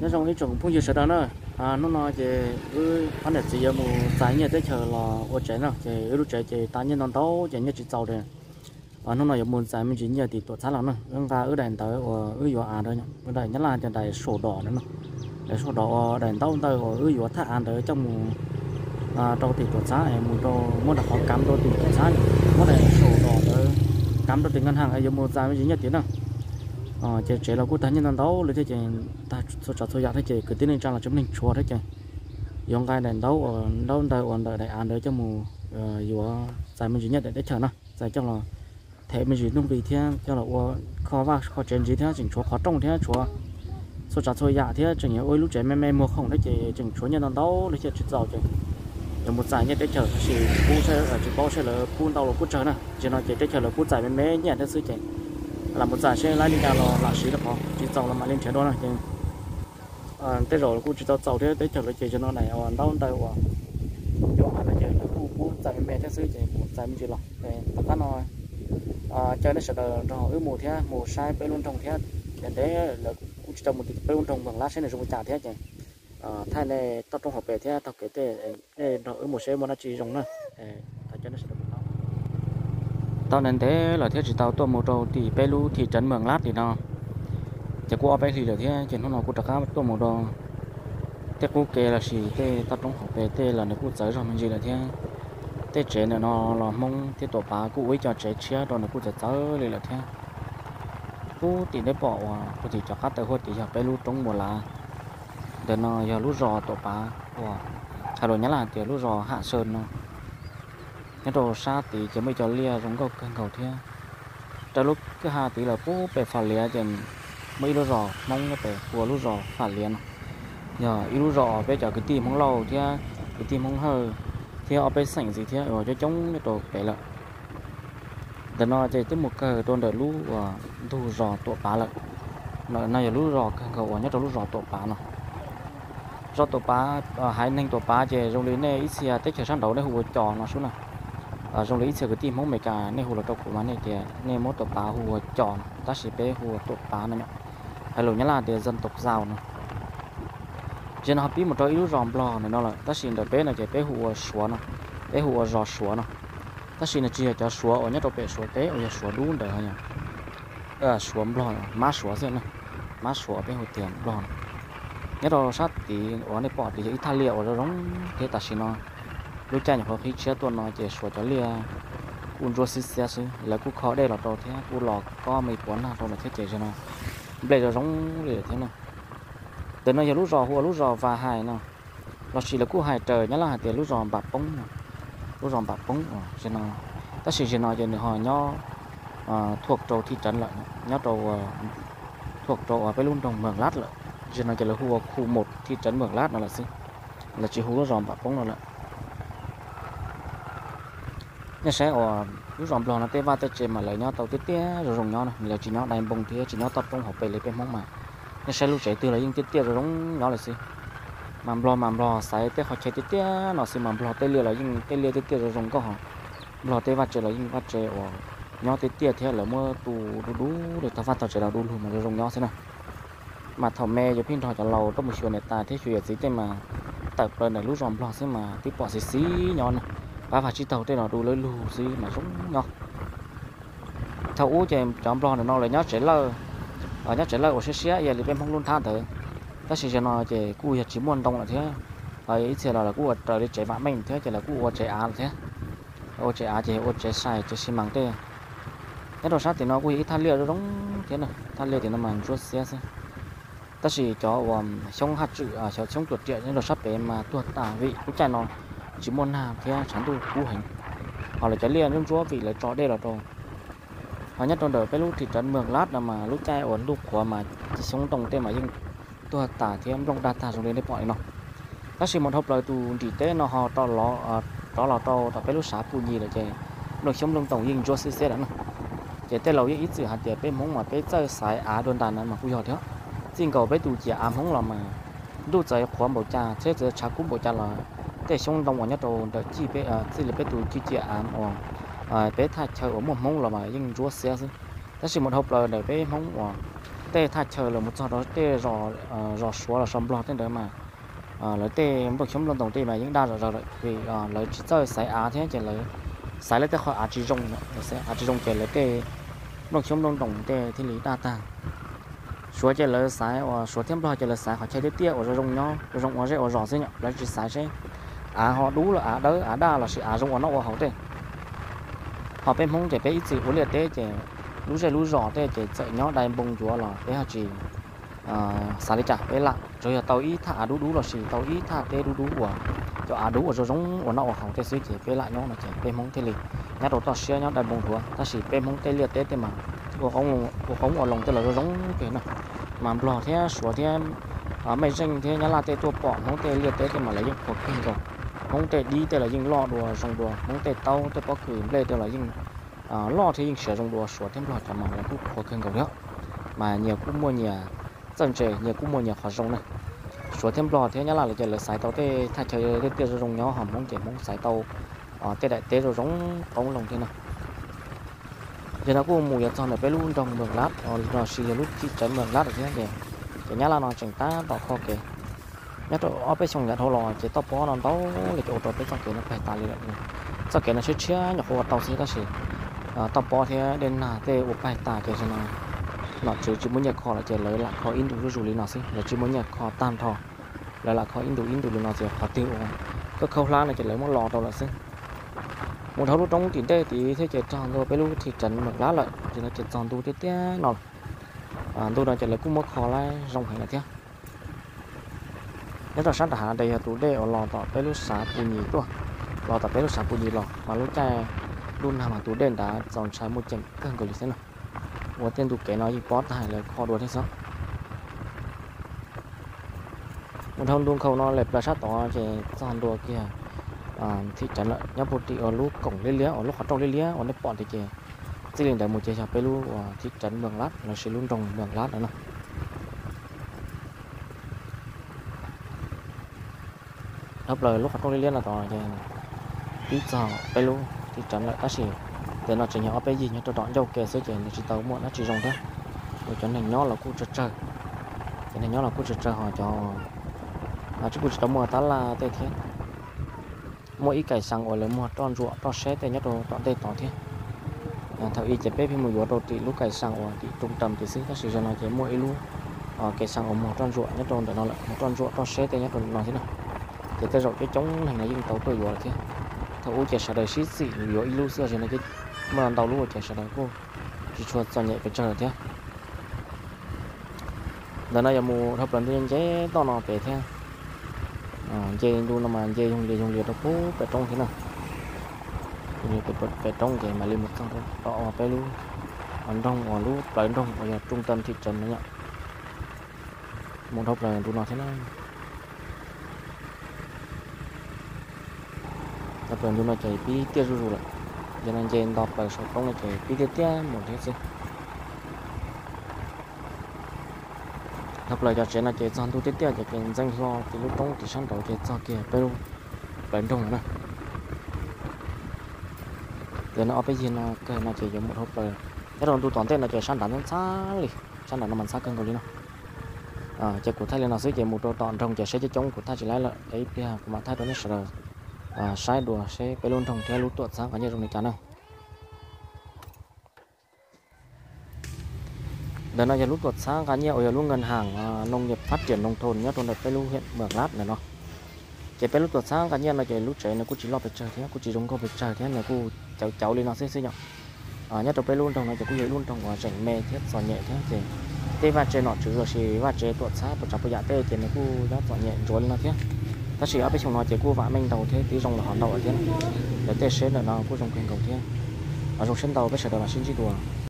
nó trong cái trồng phun dừa sữa đó nữa nó nói về anh để chỉ một giải như thế chờ là ở trẻ nào thì lúc trẻ thì ta nhân non tấu chỉ như chỉ giàu đấy nó nói một giải mình chỉ như thì tuổi sáng lắm nữa và ở đèn tới ở vừa thôi nhá ở đây nhất là trên đây sổ đỏ nữa để sổ đỏ đèn tấu tới ở vừa thắt ăn tới trong trong thì tuổi sáng em muốn đặt họ cắm đôi thì tuổi sáng muốn để sổ đỏ tới cắm đôi tiền ngân hàng ấy một giải mình chỉ như thế nào chế là quốc tế nhân đấu lấy thế chế ta số trò số dạng thế chế cứ tiến lên trang là chúng mình chua thế chế dùng cái đèn đấu ở đấu đời ổn đợi đại an đợi cho mù vừa giải mình duy nhất để chờ nó giải cho là thế mình chỉ nung vì thế cho là khó và khó trên gì thế chỉnh chúa khó trông thế chúa số trò số dạng thế chừng ôi lúc chế mê mua không đấy chế chừng chúa nhân đấu lấy chế chút giàu chế dùng một giải nhất để chờ chỉ cú xe ở chỉ bao xe là cú tàu là cú chờ nè chỉ nói chế để chờ là cú giải mê nhẹ thế sư chế là một giải xe lái đi ra là xí được không chỉ tàu là mà lên chế đó này tới rồi cũng chỉ tàu thế tới chờ lấy chế cho nó này đâu đây chỗ là chế là cũng giải mẹ thế xứ chế cũng giải mình chỉ lọc tất cả nó chơi nó sẽ đợi rồi mùa thế mùa sai bé luôn trồng thế để là cũng trồng một bé luôn trồng bằng lá sen này dùng chả thế chế thay này tao trồng hộp bể thế tao kể thế rồi mùa xe mùa nó chỉ dùng nữa ta chơi nó sẽ tao nên thế là thế chỉ tao tôi một đầu thì bé lu thì trấn Mường Lát thì nó chỉ qua bé thì là thế chỉ nó nói cũng đặc tôi một đầu thế cũng kể là gì thế tao trong học về thế là nó cũng tới rồi mình gì là thế thế trẻ này nó là mong thế tổ bà cũng ấy cho trẻ chia rồi nó cũng sẽ tới đây là thế cũng thì để bỏ cũng thì cho khách tới hồi thì cho bé lu trong mùa lá để nó giờ lu rò tổ bà thay đổi nhớ là thì lu rò hạ sơn nó cái đồ sa thì chỉ mới cho lia giống cầu thế trong lúc cái hà thì là bố bè phà lia thì mấy lúa rò mong nó bè của lúa rò phà lia giờ lúa rò bây giờ cái tim không lâu thế cái tim không hơi thế ở bên sảnh gì thế rồi cho chống cái đồ bè lại để nó chỉ tới một cái tôn đợi lúa thu rò tổ bá lại này là lúa rò cầu nhất là lúa rò tổ bá nó rò tổ bá hai anh tổ bá chỉ dùng đến này ít xe tết chờ sang đầu đây hùa trò nó xuống nào trong lấy sự cái tim không mấy cả nên hùa là trâu củaมันnày thì nên mỗi tổ bá hùa tròn ta chỉ bé hùa tổ bá này hay là nhớ là để dân tộc giàu này trên họ biết một trâu ít ròm bò này nó là ta chỉ để bé này chỉ bé hùa xóa nó bé hùa giò xóa nó ta chỉ là chia cho xóa ở nhất trâu bé xóa té ở xóa đúng đời nhỉ xóa bò má xóa xem này má xóa bé hùa tiền bò nhất trâu sát thì ở này bỏ thì Italia ở đó giống thế ta chỉ nó lúc cha nhà họ khi chia tuần nó chỉ sửa cho lia un rô xí là cú khó đây là đồ thế cú lò có mấy quán nào rồi mà thiết chế cho nó bây giờ giống để thế nào từ nó giờ lúc rò và hài nào nó chỉ là cú hài trời nhớ là tiền lúc rò bạc bóng cho nó ta chỉ nói cho họ nhỏ thuộc trâu thị trấn lại nhỏ trâu thuộc trâu ở bên luôn trồng Mường Lát lại cho nó chỉ là khu 1 thị trấn Mường Lát nó là gì là chỉ khu rò bạc bóng nó lại nhà xe ở lúc rộng lò nó tê va tê chê mà lấy nhau tàu tê tê rồi rồng nhau này giờ chỉ nhau đầy bông thì chỉ nhau tập trong học về lấy bên mông mà nhà xe lúc chạy từ là những tê tê rồi rồng nhau là gì mầm lò sai tê họ chạy tê tê nó xí mầm lò tê lia là những tê lia tê tê rồi rồng có họ lò tê va chê là những va chê ở nhau tê tê thế là mưa tù đú để ta va tàu chạy là đu luôn mà rồi rồng nhau thế này mà thầu me giờ pin thầu cho lầu trong một chuyện này ta thế chuyện gì thế mà tập lên này lúc rộng lò xí mà tiếp bỏ xí nhau này ba phải chỉ tàu tên nó đủ lớn lù gì mà sống ngon thầu u chèm chọn bò này nó là nhát chén lơ ở nhát chén lơ của xe giờ thì bên phong luôn than thử ta chỉ cho nó chỉ cua chỉ muốn đông là thế ấy ít xe là cua trời đi chạy vã mình thế chỉ là cua chạy á thế ô chạy á chỉ ô chạy sai chạy xi măng tê cái đồ sát thì nó cua ít than liệt nó đóng thế này than liệt thì nó màn chuột xe ta chỉ cho xong hạt chữ cho xong chuột chạy nhưng đồ sắp bé mà tuột tả vị cũng chạy nó chỉ muốn làm theo chán tôi cú hình họ là trái liền nhưng chúa vì là chó đây là trò họ nhất trong đời cái lúc thị trấn Mường Lát là mà lúc trai ổn lúc của mà chỉ sống trong tên mà nhưng tôi tả thì em trong data xuống đến đây mọi nó các sĩ một hộp lời tù chỉ tế nó họ to là to tập cái lúc xá phù nhì là chạy được sống trong tổng nhưng chúa xí đó chạy tên lâu ít sự hạt tiền bên mông mà cái chơi sải á đơn đàn mà vui họ thế xin cầu với tù chỉ ám hông là mà đu chạy khoản bộ cha thế giờ trả cú bộ cha là để xong đồng nhất đồ để chi bé chỉ là bé tụi chi chia ám bé thay chơi ở một mông là mà nhưng chúa xe chứ ta chỉ một hộp là để bé mông tê thay chờ là một sau đó tê rò xóa là sầm lọt tên đấy mà lấy tê một chống lon tổng tê mà những đa rồi vì lấy chỉ chơi sải á thế chỉ lấy sải lấy tê khỏi á chỉ rong sẽ á chỉ rong chỉ lấy tê một chống lon tổng tê thì lý đa ta xóa chỉ lấy sải xóa thêm lo chỉ lấy sải khỏi chơi tê ở rong nhau rong ở rễ ở rò thế nhở lấy chỉ sải thế họ đủ là đỡ đa là sự rong ở nó ở hậu tê họ bên mông chỉ bé ít gì uống liệt tê chỉ lú rò tê chỉ sợ nhau đại bông chúa là bé họ chỉ xả đi chả bé lạ rồi tàu ít thả đủ là chỉ tàu ít thả tê đủ của cho đủ ở giống ở nó ở hậu tê xí chỉ bé lại nhau là chỉ bên mông tê lì nhá đồ to xia nhau đại bông chúa ta chỉ bên mông tê liệt tê mà của không ở lòng tê là giống cái này mà lò thế sủa thế mấy danh thế nhá là tê tua bỏ mông tê liệt tê mà lấy những cuộc kinh rồi mông tê đi tê là những lò đùa rong đùa mông tê tàu tê có cử lên tê là những lo thì những sử dụng đùa sủa thêm lò cho mà là cũng khó khăn cầu đó mà nhiều cũng mua nhà dân trẻ nhiều cũng mua nhà khó rong này sủa thêm lò thế nhá là chỉ là xài tàu tê thay chơi tê tê rong nhau hầm mông tê mông xài tàu tê đại tê rồi giống ống lồng thế nào giờ nó cũng mua nhà cho này bé luôn trong đường lát rồi xì lúc chỉ chấm đường lát được thế này chỉ nhá là nó chỉnh ta tàu kho kề nhá tàu ở bên trong nhà thâu lò chỉ tàu bó nó tàu để chỗ tàu bên trong kề nó phải tali lại sau kề nó sẽ chia nhỏ hồ tàu xí ta xí tàu bó thế đến là tê ốp bài ta kề cho nó chỉ muốn nhà kho là chỉ lấy lại kho in đủ rủ lý nó xí là chỉ muốn nhà kho tan thò là kho in đủ nó chỉ kho tiêu cái khâu lá này chỉ lấy một lò tàu là xí một thấu lúc trong tiền tê thì thế chỉ tròn rồi bé lúc thì trần mặc lá lại thì nó chỉ tròn tu tê tê nó tôi đang chỉ lấy cũng mất kho lại rong hành là thế nếu là sát hạ đây là tủ đây ở lò tỏ bé lúc xả bùn nhì tua lò tỏ bé lúc xả bùn nhì lò mà lúc trai luôn làm tủ đèn đã dọn trái một chừng cân của lý thế nào một tên tủ kẻ nói gì bó tài là kho đuổi thế sao một thôn luôn khâu nó lẹp là sát tỏ chỉ tròn đùa kia thị trấn lại nhá một tí ở lúc cổng lên lía ở lúc họ trong lên lía ở đây bọn thì chỉ liền để một chế cho pelu thị trấn Mường Lát là sẽ luôn trong Mường Lát nữa nè hấp lời lúc họ trong lên lía là tỏ thì ít giờ pelu thị trấn lại các sĩ để nó chỉ nhỏ bé gì nhá cho đón dâu kè sẽ chỉ là chỉ tàu muộn nó chỉ rong thế rồi cho nên nó là khu trật trời cái này nó là khu trật trời họ cho chứ khu trật mùa ta là tây thiên mỗi cái sang ở là mua tròn ruộng tròn xe thì nhất đồ tròn tây tỏ thế thầu y chế bé khi mua ruộng đồ thì lúc cái sang ở thì trung tâm thì xứ các sự nó chế mỗi luôn cái sang ở mua tròn ruộng nhất đồ để nó lại tròn ruộng tròn xe thì nhất đồ nó thế nào thì tới rồi cái chống này là những tàu tôi ruộng thế thầu u chế sài đời xí xị ruộng ilu xưa thì nó cái mà tàu lúa chế sài đời cô chỉ chuột cho nhẹ cái trời thế lần này mua thập lần tôi chế to nó về thế dây luôn mà dây dùng liệt nó cố phải trong thế nào như phải trong cái mà lên một trong đó phải luôn ở trong ở lúc phải trong ở trung tâm thị trấn nữa một hộp là tụi nó thế nào tập đoàn tụi nó chạy pi tia rồi lại cho nên dây đọc bài số không là chạy pi tia một thế chứ thập lại cho chuyện là chuyện chọn tu tiếp theo cho chuyện danh do thì lúc trong thì sang đầu chuyện cho kia pero bên trong này để nó bây giờ nó cái nó chỉ dùng một hộp rồi cái đó tu toàn tên là chuyện sang đàn xa đi sang đàn nó mình xa cân rồi đi nó chuyện của thay là nó sẽ chuyện một đồ toàn trong chuyện sẽ cho chống của thay chỉ lấy là ấy kia của bạn thay đó nó sợ sai đùa sẽ phải luôn trong theo lúc tuột sáng cả như trong này chán nào để nó giờ lúc tuột sáng cá nhiều ở lúc ngân hàng nông nghiệp phát triển nông thôn nhất trong đợt cái lúc huyện Mường Lát này nó chỉ cái lúc tuột sáng cá nhân là chỉ lúc trẻ nó cũng chỉ lo phải chờ thế cũng chỉ dùng có phải chờ thế này cũng cháu lên nó sẽ nhở nhất trong cái luôn trong nó chỉ cũng vậy luôn trong quả rảnh mê thế giòn nhẹ thế thì tê va chơi nọ chứ rồi thì va chơi tuột sáng một trăm bây giờ tê thì nó cũng rất giòn nhẹ rồi nó thế ta chỉ ở bên trong nó chỉ cũng vạ mình đầu thế tí trong là hòn đầu ở thế để tê xế là nó cũng dùng kênh cầu thế ở trong sân đầu bây giờ là xin chỉ đùa